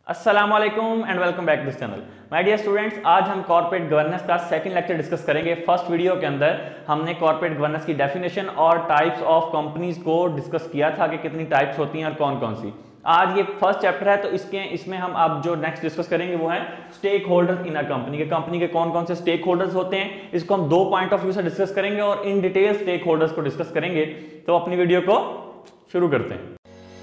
अस्सलाम वालेकुम and welcome back to this channel. My dear students, आज हम कॉर्पोरेट गवर्नेंस का सेकंड लेक्चर डिस्कस करेंगे। फर्स्ट वीडियो के अंदर हमने कॉर्पोरेट गवर्नेंस की डेफिनेशन और टाइप्स ऑफ कंपनीज को डिस्कस किया था कि कितनी टाइप्स होती हैं और कौन कौन सी। आज ये फर्स्ट चैप्टर है, तो इसमें हम अब जो नेक्स्ट डिस्कस करेंगे वो है stakeholders in a company. Company के कौन कौन से स्टेक होल्डर्स होते हैं, इसको हम दो पॉइंट ऑफ व्यू से डिस्कस करेंगे और इन डिटेल स्टेक होल्डर्स को डिस्कस करेंगे। तो अपनी वीडियो को शुरू करते हैं।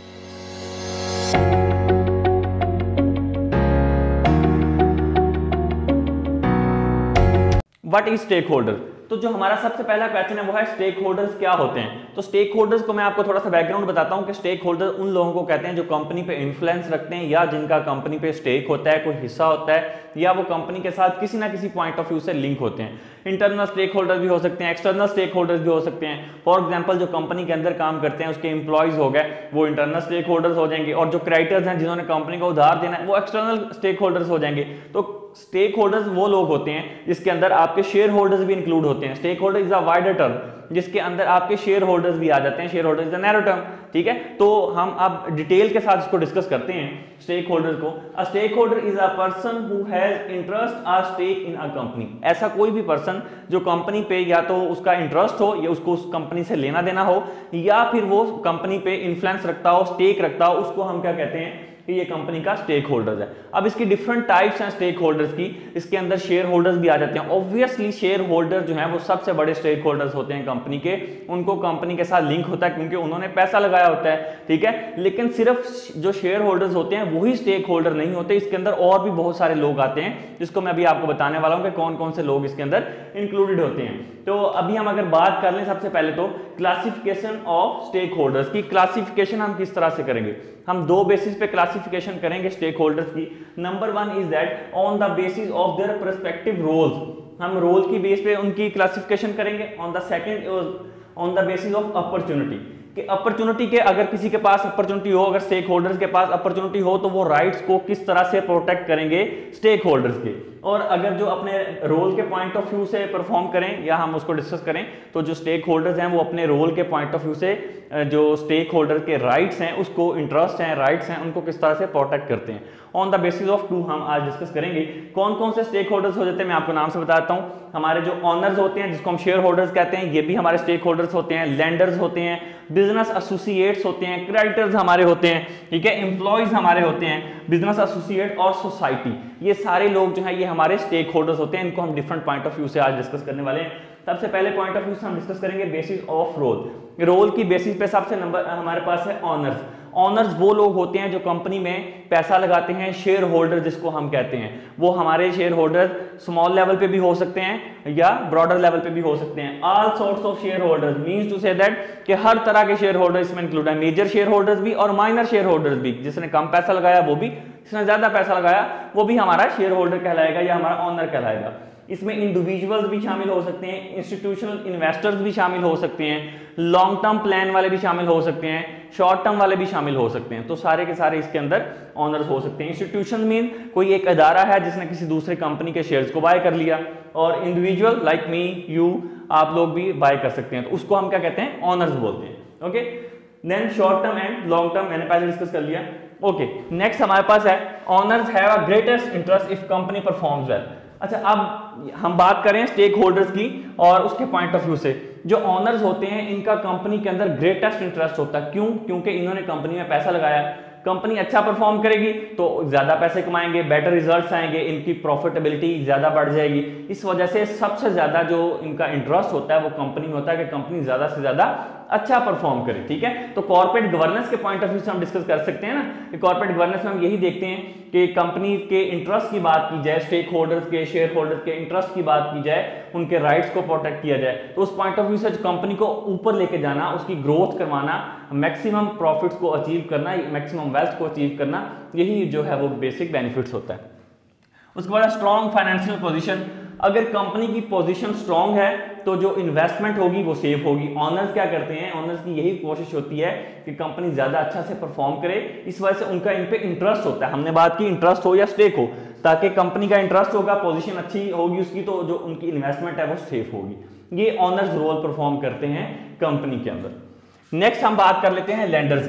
What is stakeholder? तो जो हमारा सबसे पहला क्वेश्चन है वो है स्टेक होल्डर्स क्या होते हैं। तो स्टेक होल्डर्स को मैं आपको थोड़ा सा बैकग्राउंड बताता हूं कि स्टेक होल्डर उन लोगों को कहते हैं जो कंपनी पे इन्फ्लुएंस रखते हैं या जिनका कंपनी पे स्टेक होता है, कोई हिस्सा होता है, या वो कंपनी के साथ किसी ना किसी पॉइंट ऑफ व्यू से लिंक होते हैं। इंटरनल स्टेक होल्डर भी हो सकते हैं, एक्सटर्नल स्टेक होल्डर्स भी हो सकते हैं। फॉर एग्जाम्पल जो कंपनी के अंदर काम करते हैं उसके एम्प्लॉयज हो गए, वो इंटरनल स्टेक होल्डर्स हो जाएंगे, और जो क्रेडिटर्स हैं जिन्होंने कंपनी को उधार देना है वो एक्सटर्नल स्टेक होल्डर्स हो जाएंगे। तो स्टेक होल्डर्स वो लोग होते हैं जिसके अंदर आपके शेयर होल्डर्स भी इंक्लूड होते हैं। Stakeholder is a wider term जिसके अंदर आपके शेयर होल्डर्स भी आ जाते हैं। Shareholder is a narrow term, ठीक है। तो हम अब डिटेल के साथ इसको डिस्कस करते हैं स्टेक होल्डर को। A stakeholder is a person who has interest और स्टेक इन अ कंपनी। ऐसा कोई भी पर्सन जो कंपनी पे या तो उसका इंटरेस्ट हो या उसको उस कंपनी से लेना देना हो, या फिर वो कंपनी पे इन्फ्लुएंस रखता हो, स्टेक रखता हो, उसको हम क्या कहते हैं कि ये कंपनी का स्टेक होल्डर्स है। अब इसकी डिफरेंट टाइप्स हैं स्टेक होल्डर्स की। इसके अंदर शेयर होल्डर्स भी आ जाते हैं। ऑब्वियसली शेयर होल्डर जो है वो सबसे बड़े स्टेक होल्डर्स होते हैं कंपनी के। उनको कंपनी के साथ लिंक होता है क्योंकि उन्होंने पैसा लगाया होता है, ठीक है। लेकिन सिर्फ जो शेयर होल्डर्स होते हैं वही स्टेक होल्डर नहीं होते। इसके अंदर और भी बहुत सारे लोग आते हैं जिसको मैं अभी आपको बताने वाला हूं कि कौन कौन से लोग इसके अंदर इंक्लूडेड होते हैं। तो अभी हम अगर बात कर लें सबसे पहले तो क्लासिफिकेशन ऑफ स्टेक होल्डर्स की। क्लासिफिकेशन हम किस तरह से करेंगे? हम दो बेसिस पे क्लासिफिकेशन करेंगे स्टेक होल्डर्स की। Number one is that on the basis of their perspective roles. हम रोल की बेस पे उनकी क्लासिफिकेशन करेंगे। On the second on the basis of opportunity, कि अपॉर्चुनिटी के अगर किसी के पास अपॉर्चुनिटी हो, अगर स्टेक होल्डर्स के पास अपॉर्चुनिटी हो तो वो राइट्स को किस तरह से प्रोटेक्ट करेंगे स्टेक होल्डर्स के। और अगर जो अपने रोल के पॉइंट ऑफ व्यू से परफॉर्म करें या हम उसको डिस्कस करें तो जो स्टेक होल्डर्स हैं वो अपने रोल के पॉइंट ऑफ व्यू से जो स्टेक होल्डर के राइट्स हैं, उसको इंटरेस्ट हैं, राइट्स हैं, उनको किस तरह से प्रोटेक्ट करते हैं। On the basis of two हम आज डिस्कस करेंगे। कौन कौन से स्टेक होल्डर्स हो जाते हैं मैं आपको नाम से बताता हूं। हमारे जो ऑनर्स होते हैं जिसको हम शेयर होल्डर्स कहते हैं, ये भी हमारे स्टेक होल्डर्स होते हैं। लेंडर्स होते हैं, बिजनेस एसोसिएट्स होते हैं, क्रेडिटर्स हमारे होते हैं, ठीक है, एम्प्लॉयज हमारे होते हैं, बिजनेस एसोसिएट और सोसाइटी। ये सारे लोग जो है ये हमारे स्टेक होल्डर्स होते हैं। इनको हम डिफरेंट पॉइंट ऑफ व्यू से आज डिस्कस करने वाले हैं। सबसे पहले पॉइंट ऑफ व्यू से हम डिस्कस करेंगे बेसिस ऑफ रोल। रोल की बेसिस पे सबसे नंबर हमारे पास है ऑनर्स। ऑनर्स वो लोग होते हैं जो कंपनी में पैसा लगाते हैं, शेयर होल्डर जिसको हम कहते हैं। वो हमारे शेयर होल्डर स्मॉल लेवल पे भी हो सकते हैं या ब्रॉडर लेवल पे भी हो सकते हैं। All sorts of share holders means to say that कि हर तरह के शेयर होल्डर इसमें इंक्लूड है। मेजर शेयर होल्डर्स भी और माइनर शेयर होल्डर्स भी। जिसने कम पैसा लगाया वो भी, जिसने ज्यादा पैसा लगाया वो भी हमारा शेयर होल्डर कहलाएगा या हमारा ऑनर कहलाएगा। इसमें इंडिविजुअल्स भी शामिल हो सकते हैं, इंस्टीट्यूशनल इन्वेस्टर्स भी शामिल हो सकते हैं, लॉन्ग टर्म प्लान वाले भी शामिल हो सकते हैं, शॉर्ट टर्म वाले भी शामिल हो सकते हैं। तो सारे के सारे इसके अंदर ऑनर्स हो सकते हैं। इंस्टीट्यूशन मीन कोई एक अदारा है जिसने किसी दूसरे कंपनी के शेयर्स को बाय कर लिया, और इंडिविजुअल लाइक मी, यू, आप लोग भी बाय कर सकते हैं। तो उसको हम क्या कहते हैं? ऑनर्स बोलते हैं। Okay, then short term and long term मैंने पहले डिस्कस कर लिया। ओके, नेक्स्ट हमारे पास है owners have a greatest interest if company performs well. अच्छा, अब हम बात करें स्टेक होल्डर्स की और उसके पॉइंट ऑफ व्यू से। जो ऑनर्स होते हैं इनका कंपनी के अंदर ग्रेटेस्ट इंटरेस्ट होता है। क्यों? क्योंकि इन्होंने कंपनी में पैसा लगाया। कंपनी अच्छा परफॉर्म करेगी तो ज्यादा पैसे कमाएंगे, बेटर रिजल्ट्स आएंगे, इनकी प्रॉफिटेबिलिटी ज्यादा बढ़ जाएगी। इस वजह से सबसे ज्यादा जो इनका इंटरेस्ट होता है वो कंपनी में होता है कि कंपनी ज्यादा से ज्यादा अच्छा परफॉर्म करे, ठीक है। तो कॉर्पोरेट गवर्नेंस के पॉइंट ऑफ व्यू से हम डिस्कस कर सकते हैं ना कि कॉर्पोरेट गवर्नेंस में हम यही देखते हैं कि कंपनी के इंटरेस्ट की बात की जाए, स्टेक होल्डर्स के, शेयर होल्डर्स के इंटरेस्ट की बात की जाए, उनके राइट्स को प्रोटेक्ट किया जाए। तो उस पॉइंट ऑफ व्यू से कंपनी को ऊपर लेके जाना, उसकी ग्रोथ करवाना, मैक्सिमम प्रॉफिट्स को अचीव करना, मैक्सिमम वेल्थ को अचीव करना, यही जो है वो बेसिक बेनिफिट्स होता है। उसके बाद स्ट्रॉन्ग फाइनेंशियल पोजीशन। अगर कंपनी की पोजीशन स्ट्रॉन्ग है तो जो इन्वेस्टमेंट होगी वो सेफ होगी। ऑनर्स क्या करते हैं? ऑनर्स की यही कोशिश होती है कि कंपनी ज्यादा अच्छा से परफॉर्म करे। इस वजह से उनका इन पे इंटरेस्ट होता है। हमने बात की इंटरेस्ट हो या स्टेक हो, ताकि कंपनी का इंटरेस्ट होगा, पोजीशन अच्छी होगी उसकी, तो जो उनकी इन्वेस्टमेंट है वो सेफ होगी। ये ऑनर्स रोल परफॉर्म करते हैं कंपनी के अंदर। नेक्स्ट हम बात कर लेते हैं लेंडर्स की।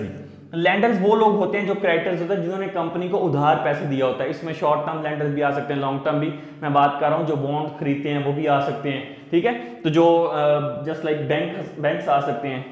लैंडर्स वो लोग होते हैं, जो क्रेडिटर्स होते हैं जिन्होंने कंपनी को उधार पैसे दिया होता है। इसमें शॉर्ट टर्म लैंडर्स भी आ सकते हैं, लॉन्ग टर्म भी मैं बात कर रहा हूँ, जो बॉन्ड खरीदते हैं वो भी आ सकते हैं, ठीक है। तो जो जस्ट लाइक बैंक्स आ सकते हैं।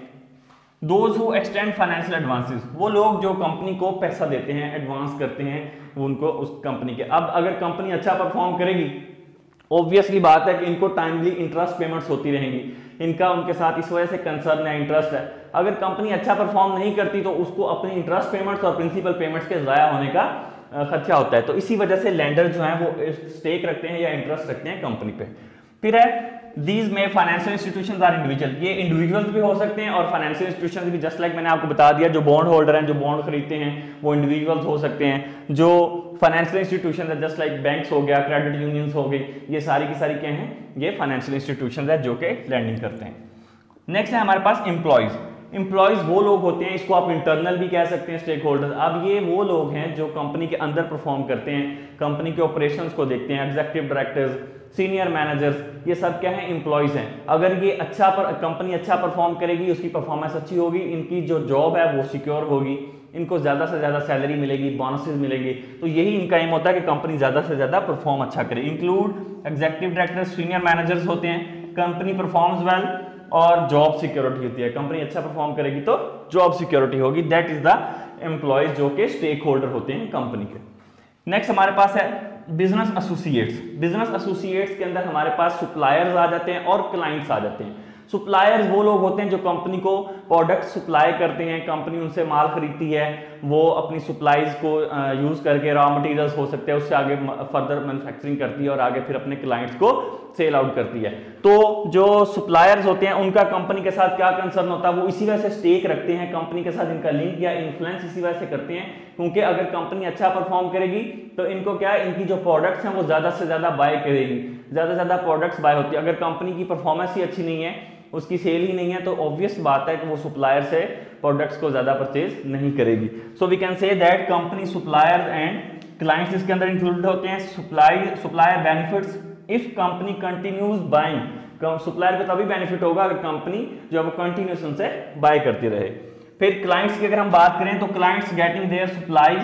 Those who extend financial advances, वो लोग जो कंपनी को पैसा देते हैं, एडवांस करते हैं उनको उस कंपनी के। अब अगर कंपनी अच्छा परफॉर्म करेगी, ऑब्वियसली बात है कि इनको टाइमली इंटरेस्ट पेमेंट्स होती रहेंगी, इनका उनके साथ इस वजह से कंसर्न है, इंटरेस्ट है। अगर कंपनी अच्छा परफॉर्म नहीं करती तो उसको अपनी इंटरेस्ट पेमेंट्स और प्रिंसिपल पेमेंट्स के ज़ाया होने का खर्चा होता है। तो इसी वजह से लैंडर जो है वो स्टेक रखते हैं या इंटरेस्ट रखते हैं कंपनी पे। फिर है दीज में फाइनेंशियल इंस्टीट्यूशंस आर इंडिविजुअल, ये इंडिविजुअल्स भी हो सकते हैं और फाइनेंशियल इंस्टीट्यूशंस भी, जस्ट लाइक मैंने आपको बता दिया, जो बॉन्ड होल्डर हैं, जो बॉन्ड खरीदते हैं वो इंडिविजुअल्स हो सकते हैं। जो फाइनेंशियल इंस्टीट्यूशन है जस्ट लाइक बैंक्स हो गया, क्रेडिट यूनियंस हो गई, ये सारी की सारी क्या हैं, ये फाइनेंशियल इंस्टीट्यूशन है जो कि लैंडिंग करते हैं। नेक्स्ट है हमारे पास एम्प्लॉयज। एम्प्लॉयज वो लोग होते हैं, इसको आप इंटरनल भी कह सकते हैं, स्टेक होल्डर। अब ये वो लोग हैं जो कंपनी के अंदर परफॉर्म करते हैं, कंपनी के ऑपरेशंस को देखते हैं, एग्जीक्यूटिव डायरेक्टर्स, सीनियर मैनेजर्स, ये सब क्या है, एम्प्लॉयज हैं। अगर ये कंपनी अच्छा परफॉर्म करेगी, उसकी परफॉर्मेंस अच्छी होगी, इनकी जो जॉब है वो सिक्योर होगी, इनको ज़्यादा से ज़्यादा सैलरी मिलेगी, बोनसेस मिलेंगे। तो यही इनका एम होता है कि कंपनी ज़्यादा से ज़्यादा परफॉर्म अच्छा करे। Include executive directors, senior managers होते हैं, कंपनी परफॉर्म्स वेल और जॉब सिक्योरिटी होती है। कंपनी अच्छा परफॉर्म करेगी तो जॉब सिक्योरिटी होगी, दैट इज द एम्प्लॉयज जो कि स्टेक होल्डर होते हैं कंपनी के। नेक्स्ट हमारे पास है बिजनेस एसोसिएट्स। बिजनेस एसोसिएट्स के अंदर हमारे पास सप्लायर्स आ जाते हैं और क्लाइंट्स आ जाते हैं। सप्लायर्स वो लोग होते हैं जो कंपनी को प्रोडक्ट सप्लाई करते हैं, कंपनी उनसे माल खरीदती है, वो अपनी सप्लाईज को यूज करके रॉ मटेरियल्स हो सकते हैं, उससे आगे फर्दर मैन्युफैक्चरिंग करती है और आगे फिर अपने क्लाइंट्स को सेल आउट करती है। तो जो सप्लायर्स होते हैं उनका कंपनी के साथ क्या कंसर्न होता है, वो इसी वजह से स्टेक रखते हैं, कंपनी के साथ इनका लिंक या इन्फ्लुएंस इसी वजह से करते हैं, क्योंकि अगर कंपनी अच्छा परफॉर्म करेगी तो इनको क्या है, इनकी जो प्रोडक्ट्स हैं वो ज्यादा से ज्यादा बाय करेगी, ज्यादा से ज्यादा प्रोडक्ट्स बाय होती है। अगर कंपनी की परफॉर्मेंस ही अच्छी नहीं है, उसकी सेल ही नहीं है, तो ऑब्वियस बात है कि वो सप्लायर से प्रोडक्ट्स को ज्यादा परचेज नहीं करेगी। So we can say that company suppliers and clients इसके अंदर इंक्लूडेड होते हैं। Supplier benefits if company continues buying, supplier को तभी बेनिफिट होगा अगर कंपनी जो है वो कंटिन्यूस उनसे बाय करती रहे। फिर क्लाइंट्स की अगर हम बात करें तो clients getting their supplies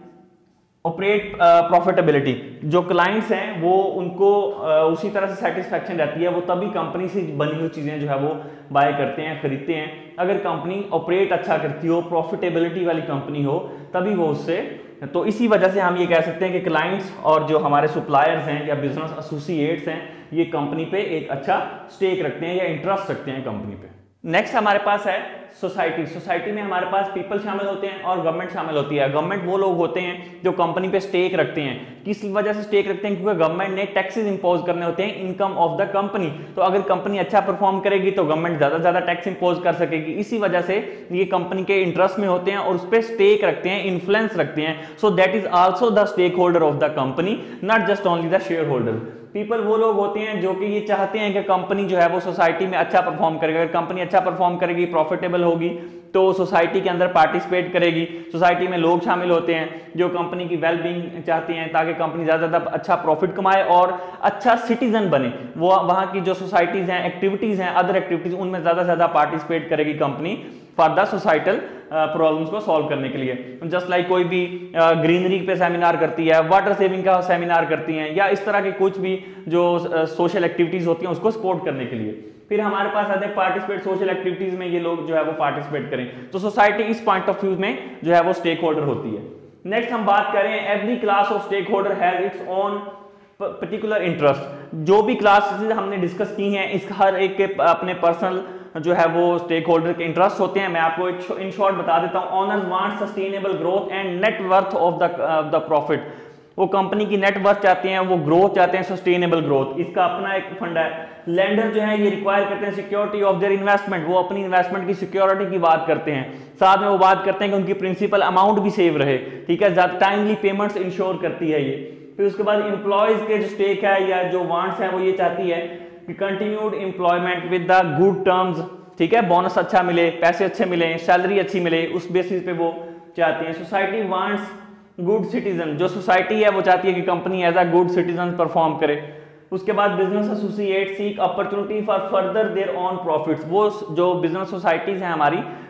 operate profitability, जो क्लाइंट्स हैं वो उनको उसी तरह से सेटिस्फैक्शन रहती है, वो तभी कंपनी से बनी हुई चीजें जो है वो बाय करते हैं, खरीदते हैं। अगर कंपनी ऑपरेट अच्छा करती हो, प्रॉफिटेबिलिटी वाली कंपनी हो, तभी वो उससे, तो इसी वजह से हम ये कह सकते हैं कि क्लाइंट्स और जो हमारे सप्लायर्स हैं या बिजनेस एसोसिएट्स हैं, ये कंपनी पे एक अच्छा स्टेक रखते हैं या इंटरेस्ट रखते हैं कंपनी पे। नेक्स्ट हमारे पास है सोसाइटी। सोसाइटी में हमारे पास पीपल शामिल होते हैं और गवर्नमेंट शामिल होती है। गवर्नमेंट वो लोग होते हैं जो कंपनी पे स्टेक रखते हैं। किस वजह से स्टेक रखते हैं? क्योंकि गवर्नमेंट ने टैक्सेस इंपोज करने होते हैं इनकम ऑफ द कंपनी। तो अगर कंपनी अच्छा परफॉर्म करेगी तो गवर्नमेंट ज्यादा से ज्यादा टैक्स इंपोज कर सकेगी। इसी वजह से ये कंपनी के इंटरेस्ट में होते हैं और उस पर स्टेक रखते हैं, इन्फ्लुएंस रखते हैं। So that is also the stake holder of the company, not just only the share holder. People वो लोग होते हैं जो कि ये चाहते हैं कि कंपनी जो है वो सोसाइटी में अच्छा परफॉर्म करेगी। अगर कंपनी अच्छा परफॉर्म करेगी, प्रॉफिटेबल होगी, तो सोसाइटी के अंदर पार्टिसिपेट करेगी। सोसाइटी में लोग शामिल होते हैं जो कंपनी की वेल बीइंग चाहते हैं ताकि कंपनी ज़्यादा से ज़्यादा अच्छा प्रॉफिट कमाए और अच्छा सिटीजन बने। वो वहाँ की जो सोसाइटीज़ हैं, एक्टिविटीज़ हैं, अदर एक्टिविटीज़, उनमें ज़्यादा से ज़्यादा पार्टिसिपेट करेगी company for the societal problems को सॉल्व करने के लिए। जस्ट लाइक कोई भी ग्रीनरी पे सेमिनार करती है, वाटर सेविंग का सेमिनार करती हैं, या इस तरह के कुछ भी जो सोशल एक्टिविटीज़ होती हैं उसको सपोर्ट करने के लिए। फिर हमारे पास आते हैं पार्टिसिपेट सोशल एक्टिविटीज में, ये लोग जो है वो पार्टिसिपेट करें। तो सोसाइटी इस पॉइंट ऑफ व्यू में जो है वो स्टेक होल्डर होती है। नेक्स्ट हम बात करें, every class of stake holder has its own particular interest. जो भी क्लासेस हमने डिस्कस की हैं, इस हर एक के अपने पर्सनल जो है वो स्टेक होल्डर के इंटरेस्ट होते हैं। मैं आपको इन शॉर्ट बता देता हूं। Owners want sustainable growth and net worth of the profit. वो कंपनी की नेट वर्थ चाहते हैं, वो ग्रोथ चाहते हैं, सस्टेनेबल ग्रोथ, इसका अपना एक फंड है। लेंडर जो है ये रिक्वायर करते हैं सिक्योरिटी ऑफ देयर इन्वेस्टमेंट, वो अपनी इन्वेस्टमेंट की सिक्योरिटी की बात करते हैं। साथ में वो बात करते हैं कि उनकी प्रिंसिपल अमाउंट भी सेव रहे, ठीक है, टाइमली पेमेंट्स इंश्योर करती है ये। फिर उसके बाद एम्प्लॉयज के जो स्टेक है या जो वांट्स है वो ये चाहती है कि continued employment with the good terms, ठीक है, बोनस अच्छा मिले, पैसे अच्छे मिले, सैलरी अच्छी मिले, उस बेसिस पे वो चाहते हैं। सोसाइटी वांट्स गुड सिटीजन, जो सोसाइटी है वो चाहती है कि company as a good citizen perform करे। उसके बाद business associate seek opportunity for further their own profits. वो जो बिजनेस सोसाइटीज हैं हमारी,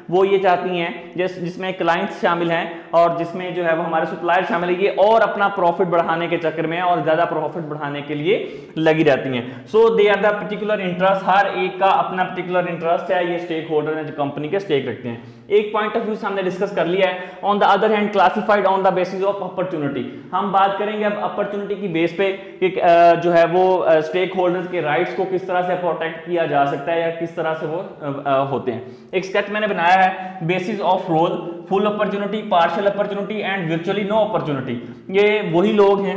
वो ये चाहती हैं जिसमें क्लाइंट्स शामिल हैं और जिसमें जो है वो हमारे सप्लायर शामिल है, ये और अपना प्रॉफिट बढ़ाने के चक्कर में और ज्यादा प्रॉफिट बढ़ाने के लिए लगी रहती हैं। So they are the particular interest, हर एक का अपना पर्टिकुलर इंटरेस्ट है, ये स्टेक होल्डर है जो कंपनी के स्टेक रखते हैं। एक पॉइंट ऑफ व्यू से हमने डिस्कस कर लिया है। On the other hand classified on the basis of opportunity, हम बात करेंगे अब अपॉर्चुनिटी की बेस पे कि जो है वो स्टेक होल्डर्स के राइट्स को किस तरह से प्रोटेक्ट किया जा सकता है या किस तरह से वो होते हैं। एक स्केच मैंने बनाया है, basis of role, full opportunity, partial opportunity and virtually no opportunity. ये वही लोग हैं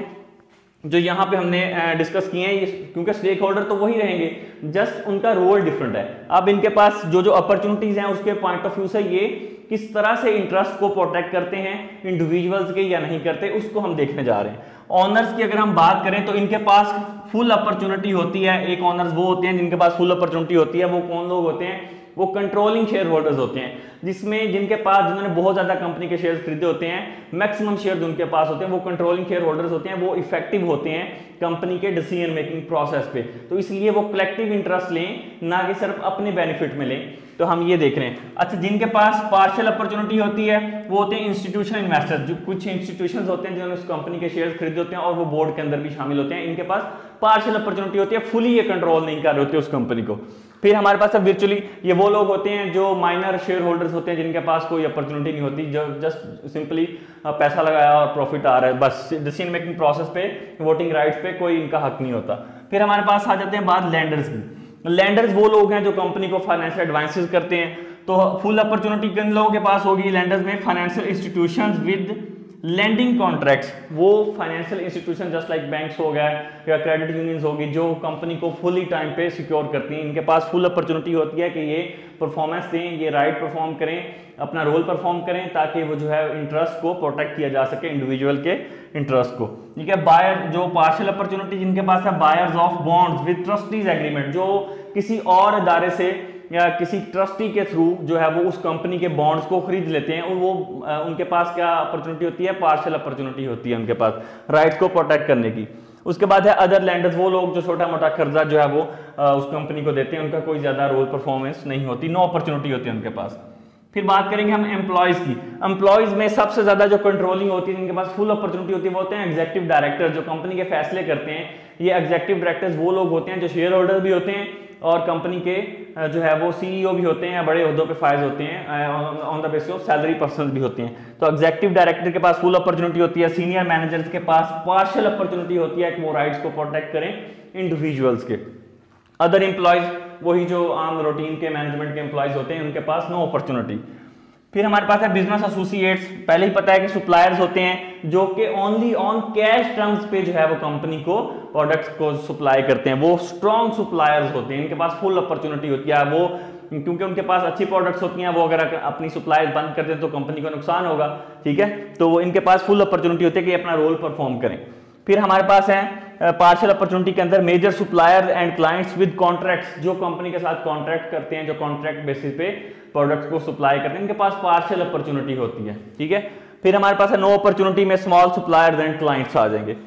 जो यहाँ पे हमने डिस्कस किए हैं, क्योंकि स्टेक होल्डर तो वही रहेंगे, जस्ट उनका रोल डिफरेंट है। अब इनके पास जो जो अपॉर्चुनिटीज हैं उसके पॉइंट ऑफ व्यू से ये किस तरह से इंटरेस्ट को प्रोटेक्ट करते हैं इंडिविजुअल्स के या नहीं करते, उसको हम देखने जा रहे हैं। ऑनर्स की अगर हम बात करें तो इनके पास फुल अपॉर्चुनिटी होती है। एक ऑनर्स वो होते हैं जिनके पास फुल अपॉर्चुनिटी होती है। वो कौन लोग होते हैं? वो कंट्रोलिंग शेयर होल्डर्स होते हैं, जिसमें जिन्होंने बहुत ज्यादा कंपनी के शेयर्स खरीदे होते हैं, मैक्सिमम शेयर उनके पास होते हैं, वो कंट्रोलिंग शेयर होल्डर्स होते हैं। वो इफेक्टिव होते हैं कंपनी के डिसीजन मेकिंग प्रोसेस पे, तो इसलिए वो कलेक्टिव इंटरेस्ट लें, ना कि सिर्फ अपने बेनिफिट में लें। तो हम ये देख रहे हैं। अच्छा, जिनके पास पार्शियल अपॉर्चुनिटी होती है वो होते हैं इंस्टीट्यूशनल इन्वेस्टर्स, जो कुछ इंस्टीट्यूशंस होते हैं जिन्होंने उस कंपनी के शेयर्स खरीदे होते हैं और वो बोर्ड के अंदर भी शामिल होते हैं। इनके पास पार्शियल अपॉर्चुनिटी होती है, फुली ये कंट्रोल नहीं कर रहे होते उस कंपनी को। फिर हमारे पास वर्चुअली ये वो लोग होते हैं जो माइनर शेयर होल्डर्स होते हैं, जिनके पास कोई अपॉर्चुनिटी नहीं होती, जो जस्ट सिंपली पैसा लगाया और प्रॉफिट आ रहा है, बस डिसीजन मेकिंग प्रोसेस पे, वोटिंग राइट्स पे कोई इनका हक नहीं होता। फिर हमारे पास आ जाते हैं बात लैंडर्स की। लैंडर्स वो लोग हैं जो कंपनी को फाइनेंशियल एडवांसेस करते हैं। तो फुल अपॉर्चुनिटी किन लोगों के पास होगी लैंडर्स में? Financial institutions with lending contracts, वो financial institution just like banks हो गया या क्रेडिट यूनियंस होगी, जो कंपनी को फुली टाइम पे सिक्योर करती हैं। इनके पास फुल अपॉर्चुनिटी होती है कि ये परफॉर्मेंस दें, ये राइट परफॉर्म करें, अपना रोल परफॉर्म करें, ताकि वो जो है इंटरेस्ट को प्रोटेक्ट किया जा सके, इंडिविजुअल के इंटरेस्ट को। ठीक है। बायर, जो पार्शियल अपॉर्चुनिटी जिनके पास है, buyers of bonds with trustees agreement, जो किसी और इदारे से या किसी ट्रस्टी के थ्रू जो है वो उस कंपनी के बॉन्ड्स को खरीद लेते हैं, और वो उनके पास क्या अपॉर्चुनिटी होती है? पार्शियल अपॉर्चुनिटी होती है उनके पास राइट्स को प्रोटेक्ट करने की। उसके बाद है अदर लैंडर्स, वो लोग जो छोटा मोटा कर्जा जो है वो उस कंपनी को देते हैं, उनका कोई ज्यादा रोल परफॉर्मेंस नहीं होती, नो अपॉर्चुनिटी होती है उनके पास। फिर बात करेंगे हम एम्प्लॉयज की। एम्प्लॉयज में सबसे ज्यादा जो कंट्रोलिंग होती है, जिनके पास फुल अपॉर्चुनिटी होती है, वो होते हैं एग्जीक्यूटिव डायरेक्टर, जो कंपनी के फैसले करते हैं। ये एग्जीक्यूटिव डायरेक्टर्स वो लोग होते हैं जो शेयर होल्डर भी होते हैं और कंपनी के जो है वो सीईओ भी होते हैं या बड़े ओहदों पे फाइज होते हैं, on the basis of salary person भी होते हैं। तो एग्जीक्यूटिव डायरेक्टर के पास फुल अपॉर्चुनिटी होती है। सीनियर मैनेजर्स के पास पार्शियल अपॉर्चुनिटी होती है कि वो राइट्स को प्रोटेक्ट करें इंडिविजुअल्स के। अदर एम्प्लॉयज, वही जो आम रूटीन के मैनेजमेंट के एम्प्लॉयज होते हैं, उनके पास नो अपॉर्चुनिटी। फिर हमारे पास है बिजनेस एसोसिएट्स। पहले ही पता है कि सप्लायर्स होते हैं जो कि ओनली ऑन कैश टर्म्स पे जो है वो कंपनी को प्रोडक्ट्स को सप्लाई करते हैं, वो स्ट्रॉन्ग सप्लायर्स होते हैं। इनके पास फुल अपॉर्चुनिटी होती है, वो क्योंकि उनके पास अच्छी प्रोडक्ट्स होती हैं, वो अगर अपनी सप्लाई बंद कर दें तो कंपनी को नुकसान होगा। ठीक है, तो वो इनके पास फुल अपॉर्चुनिटी होती है कि अपना रोल परफॉर्म करें। फिर हमारे पास है पार्शियल अपॉर्चुनिटी के अंदर major supplier and clients with contracts, जो कंपनी के साथ कॉन्ट्रैक्ट करते हैं, जो कॉन्ट्रैक्ट बेसिस पे प्रोडक्ट्स को सप्लाई करते हैं, इनके पास पार्शियल अपॉर्चुनिटी होती है। ठीक है। फिर हमारे पास है नो अपॉर्चुनिटी में स्मॉल सप्लायर्स एंड क्लाइंट्स आ जाएंगे।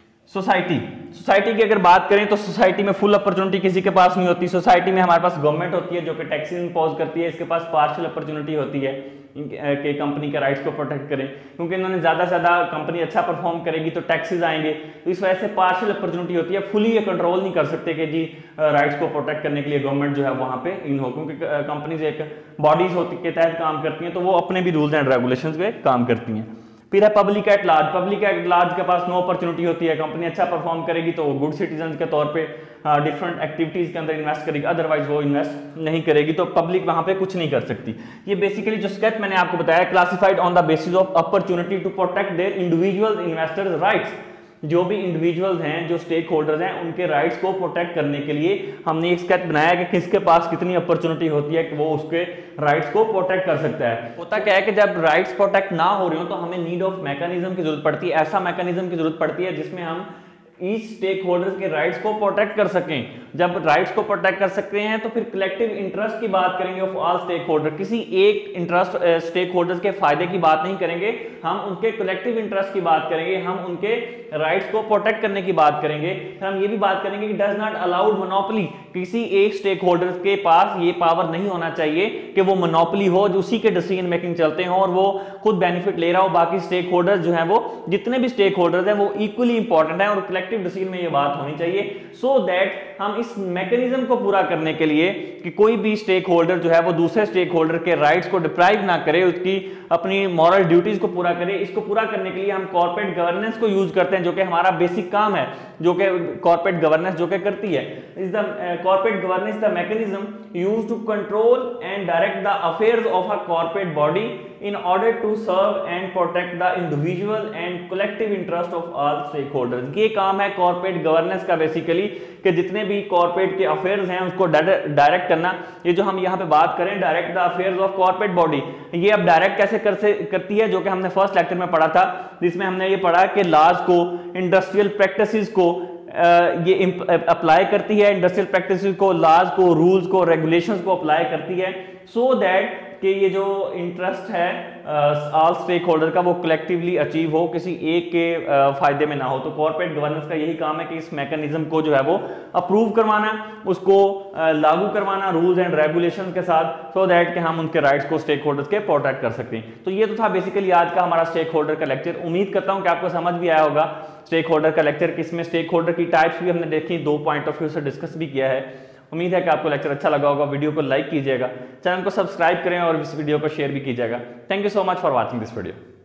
सोसाइटी की अगर बात करें तो सोसाइटी में फुल अपॉर्चुनिटी किसी के पास नहीं होती। सोसाइटी में हमारे पास गवर्नमेंट होती है जो कि टैक्सेस इंपोज करती है, इसके पास पार्शियल अपॉर्चुनिटी होती है कि कंपनी के राइट्स को प्रोटेक्ट करें, क्योंकि इन्होंने ज्यादा से ज्यादा कंपनी अच्छा परफॉर्म करेगी तो टैक्सेस आएंगे, तो इस वजह से पार्शियल अपॉर्चुनिटी होती है। फुली ये कंट्रोल नहीं कर सकते कि जी राइट्स को प्रोटेक्ट करने के लिए गवर्नमेंट जो है वहां पे इन हो, क्योंकि कंपनीज एक बॉडीज होती के तहत काम करती हैं, तो वो अपने भी रूल्स एंड रेगुलेशंस पे काम करती हैं। फिर है public at large. Public at large के पास नो अपॉर्चुनिटी होती है। कंपनी अच्छा परफॉर्म करेगी तो गुड सिटीजन के तौर पे डिफरेंट एक्टिविटीज के अंदर इन्वेस्ट करेगी, अदरवाइज वो इन्वेस्ट नहीं करेगी, तो पब्लिक वहां पे कुछ नहीं कर सकती। ये बेसिकली जो स्केच मैंने आपको बताया, classified on the basis of opportunity to protect their individual investors rights. जो भी इंडिविजुअल्स हैं, जो स्टेक होल्डर्स हैं, उनके राइट्स को प्रोटेक्ट करने के लिए हमने एक स्केच बनाया कि किसके पास कितनी अपॉर्चुनिटी होती है कि वो उसके राइट्स को प्रोटेक्ट कर सकता है। होता क्या है कि जब राइट्स प्रोटेक्ट ना हो रही हो तो हमें नीड ऑफ मैकेनिज्म की जरूरत पड़ती है, ऐसा मैकेनिज्म की जरूरत पड़ती है जिसमें हम ईच स्टेक होल्डर्स के राइट्स को प्रोटेक्ट कर सकें। जब राइट्स को प्रोटेक्ट कर सकते हैं तो फिर कलेक्टिव इंटरेस्ट की बात करेंगे ऑफ ऑल स्टेक होल्डर। किसी एक इंटरेस्ट स्टेक होल्डर्स के फायदे की बात नहीं करेंगे, हम उनके कलेक्टिव इंटरेस्ट की बात करेंगे, हम उनके राइट्स को प्रोटेक्ट करने की बात करेंगे। फिर हम ये भी बात करेंगे कि डज नॉट अलाउड मोनोपोली, किसी एक स्टेक होल्डर्स के पास ये पावर नहीं होना चाहिए कि वो मोनोपोली हो, जो उसी के डिसीजन मेकिंग चलते हो और वो खुद बेनिफिट ले रहा हो। बाकी स्टेक होल्डर्स जो हैं वो जितने भी स्टेक होल्डर्स हैं वो इक्वली इंपॉर्टेंट है और कलेक्टिव डिसीजन में ये बात होनी चाहिए, सो दैट हम इस मैकेनिज्म को पूरा करने के लिए कि कोई भी स्टेक होल्डर जो है वो दूसरे स्टेक होल्डर के राइट्स को डिप्राइव ना करे, उसकी अपनी मॉरल ड्यूटीज को पूरा करे। इसको पूरा करने के लिए हम कॉर्पोरेट गवर्नेंस को यूज करते हैं, जो कि हमारा बेसिक काम है, जो कि कॉर्पोरेट गवर्नेंस जो कि करती है। Is the corporate governance the mechanism used to control and direct the affairs of a corporate body in order to serve and protect the individual and collective interest of all stakeholders। ये काम है corporate governance का basically, कि जितने भी corporate के affairs हैं उसको डायरेक्ट करना। ये जो हम यहाँ पे बात करें direct the affairs of corporate body, ये अब डायरेक्ट कैसे करती है, जो कि हमने फर्स्ट लेक्चर में पढ़ा था, जिसमें हमने ये पढ़ा कि लॉज को, इंडस्ट्रियल प्रैक्टिसेस को ये अप्लाई करती है, इंडस्ट्रियल प्रैक्टिसेस को, लॉज को, रूल्स को, रेगुलेशंस को अप्लाई करती है, सो दैट कि ये जो इंटरेस्ट है ऑल स्टेक होल्डर का वो कलेक्टिवली अचीव हो, किसी एक के फायदे में ना हो। तो कॉर्पोरेट गवर्नेंस का यही काम है कि इस मैकेनिज्म को जो है वो अप्रूव करवाना, उसको लागू करवाना रूल्स एंड रेगुलेशन के साथ, सो दैट कि हम उनके राइट्स को स्टेक होल्डर्स के प्रोटेक्ट कर सकते हैं। तो ये तो था बेसिकली आज का हमारा स्टेक होल्डर का लेक्चर। उम्मीद करता हूँ कि आपको समझ भी आया होगा स्टेक होल्डर का लेक्चर, किसमें स्टेक होल्डर की टाइप्स भी हमने देखी, 2 पॉइंट ऑफ व्यू से डिस्कस भी किया है। उम्मीद है कि आपको लेक्चर अच्छा लगा होगा। वीडियो को लाइक कीजिएगा, चैनल को सब्सक्राइब करें और इस वीडियो को शेयर भी कीजिएगा। Thank you so much for watching this video.